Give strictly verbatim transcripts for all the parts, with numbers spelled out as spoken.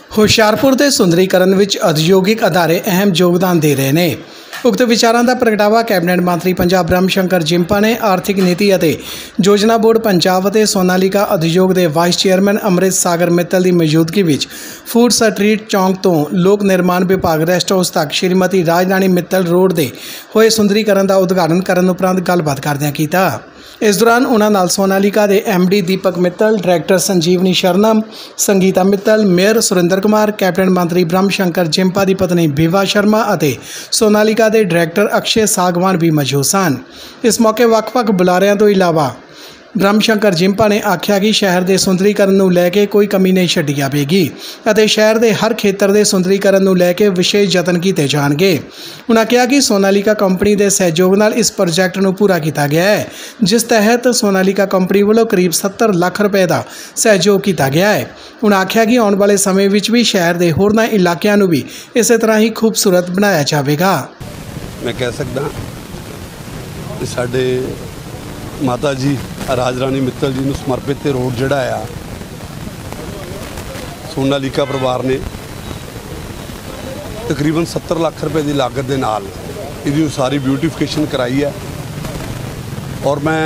ਹੁਸ਼ਿਆਰਪੁਰ ਦੇ ਸੁੰਦਰੀਕਰਨ ਵਿੱਚ ਉਦਯੋਗਿਕ ਅਦਾਰੇ ਅਹਿਮ ਯੋਗਦਾਨ ਦੇ ਰਹੇ ਨੇ। ਉਕਤ ਵਿਚਾਰਾਂ ਦਾ ਪ੍ਰਗਟਾਵਾ ਕੈਬਨਿਟ ਮੰਤਰੀ ਪੰਜਾਬ ਬ੍ਰਹਮ ਸ਼ੰਕਰ ਜਿੰਪਾ ਨੇ ਆਰਥਿਕ ਨੀਤੀ ਅਤੇ ਯੋਜਨਾ ਬੋਰਡ ਪੰਜਾਬ ਅਤੇ ਸੋਨਾਲੀਕਾ ਉਦਯੋਗ ਦੇ ਵਾਈਸ ਚੇਅਰਮੈਨ ਅੰਮ੍ਰਿਤ ਸਾਗਰ ਮਿੱਤਲ ਦੀ ਮੌਜੂਦਗੀ ਵਿੱਚ ਫੂਡ ਸਟਰੀਟ ਚੌਂਕ ਤੋਂ ਲੋਕ ਨਿਰਮਾਣ ਵਿਭਾਗ ਰੈਸਟ ਹਾਊਸ ਤੱਕ ਸ਼੍ਰੀਮਤੀ ਰਾਜਰਾਣੀ ਮਿੱਤਲ ਰੋਡ ਦੇ ਹੋਏ ਸੁੰਦਰੀਕਰਨ ਦਾ ਉਦਘਾਟਨ ਕਰਨ ਉਪਰੰਤ ਗੱਲਬਾਤ ਕਰਦਿਆਂ ਕੀਤਾ। इस दौरान उन्होंने सोनालिका के M D Deepak Mittal, director Sanjeevani Sharanam, Sangeeta Mittal, mayor Surender Kumar, cabinet मंत्री ब्रह्म शंकर जिंपा की पत्नी विभा शर्मा और सोनालिका के डायरैक्टर अक्षय सागवान भी मौजूद सन। इस मौके वक्-वक् बुलारियां तो इलावा ब्रह्म शंकर जिंपा ने आख्या कि शहर के सुंदरीकरण को लैके कोई कमी नहीं छड्डी जाएगी और शहर के हर खेत्र के सुंदरीकरण को लैके विशेष यतन किए जाएंगे। उन्होंने कहा कि सोनालिका कंपनी के सहयोग नाल इस प्रोजैक्ट को पूरा किया गया है, जिस तहत सोनालिका कंपनी वालों करीब सत्तर लाख रुपए का सहयोग किया गया है। उन्होंने आख्या कि आने वाले समय में भी शहर के होरना इलाकों को भी इस तरह ही खूबसूरत बनाया जाएगा। मैं कह सकता साडे माता जी राजरानी मित्तल जी को समर्पित रोड जोड़ा आ सोनालिका परिवार ने तकरीबन सत्तर लाख रुपए की लागत के नाल इहदी सारी ब्यूटिफिकेशन कराई है। और मैं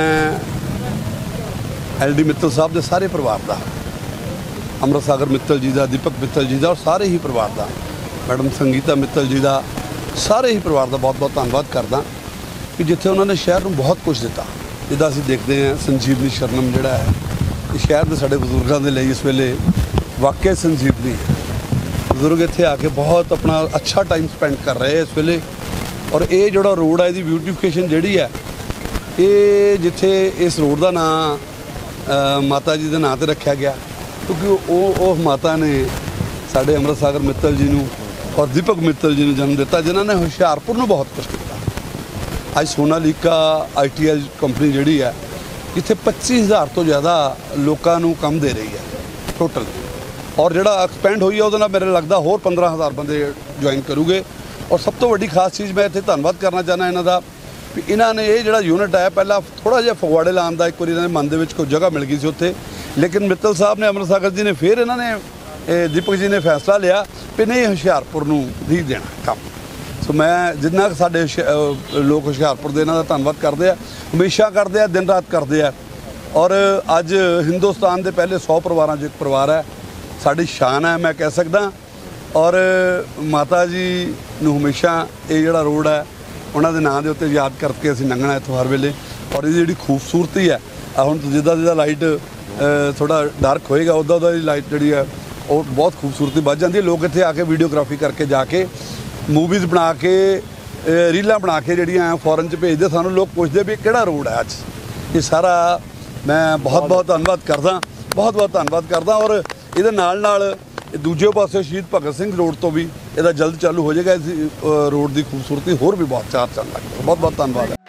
एल डी मित्तल साहब के सारे परिवार का, अमृत सागर मित्तल जी का, दीपक मित्तल जी का और सारे ही परिवार का, मैडम संगीता मित्तल जी का, सारे ही परिवार का बहुत बहुत धन्यवाद करदा कि जिथे उन्होंने शहर में बहुत कुछ दिता। जिदा असीं देखते हैं संजीवनी शरणम जिहड़ा है ये शहर के साडे बजुर्गों के लिए इस वेले वाकई संजीवनी है। बजुर्ग इत्थे आके बहुत अपना अच्छा टाइम स्पेंड कर रहे हैं इस वेले। और ये जोड़ा रोड है, इसकी ब्यूटिफिकेशन जिहड़ी है ये जिथे इस रोड का नाम माता जी के नाम से रखा गया क्योंकि वो माता ने साडे अमृत सागर मित्तल जी नूं और दीपक मित्तल जी नूं जन्म दिता, जिन्होंने हुशियारपुर में बहुत कुछ किया। आज Sonalika I T L company जिहड़ी है जिथे पच्चीस हज़ार तो ज़्यादा लोगों को काम दे रही है टोटल, और जिहड़ा एक्सपेंड हुई है उहदे नाल मेरे लगदा होर पंद्रह हज़ार बंदे ज्वाइन करूगे। और सब तो वड्डी खास चीज़ मैं इत्थे धन्नवाद करना चाहना इन्हां दा भी इन्हां ने ये जिहड़ा यूनिट है पहला थोड़ा जिहा फगवाड़े लाउण दा एक बार इन्हां दे मन दे विच कोई जगह मिल गई सी उत्थे, लेकिन मित्तल साहब ने, अमृत सागर जी ने, फिर इन्हां ने दीपक जी ने फैसला लिया भी नहीं हुशियारपुर नूं ही देना काम। सो मैं जिन्ना साडे लोग हुशियारपुर दे इन्हां दा धन्नवाद करते हैं, हमेशा करते हैं, दिन रात करते हैं। और अज हिंदुस्तान के पहले सौ परिवारों एक परिवार है, साड़ी शान है मैं कह सकदा। और माता जी नूं हमेशा ये जिहड़ा रोड है उन्होंने नाम के उत्ते याद करके असीं लंघना इत्थों हर वेले। और ये जिहड़ी खूबसूरती है हुण जिद्दां जिद्दां लाइट थोड़ा डार्क होएगा उद्दां उद्दां लाइट जिहड़ी है और बहुत खूबसूरती बढ़ जाती है। लोग इत्थे आके वीडियोग्राफी करके जाके मूवीज़ बना के रीलां बना के जिहड़ियां फॉरन च भेजदे, सानूं लोग पुछदे भी किहड़ा रोड है अज। ये सारा मैं बहुत बहुत धन्नवाद करदा, बहुत बहुत धन्नवाद करदा। और इहदे नाल नाल दूजे पासे शहीद भगत सिंह रोड तो भी इहदा जल्द चालू हो जाएगा। इस रोड की खूबसूरती होर भी बहुत चार चंद लग। बहुत बहुत धन्नवाद है।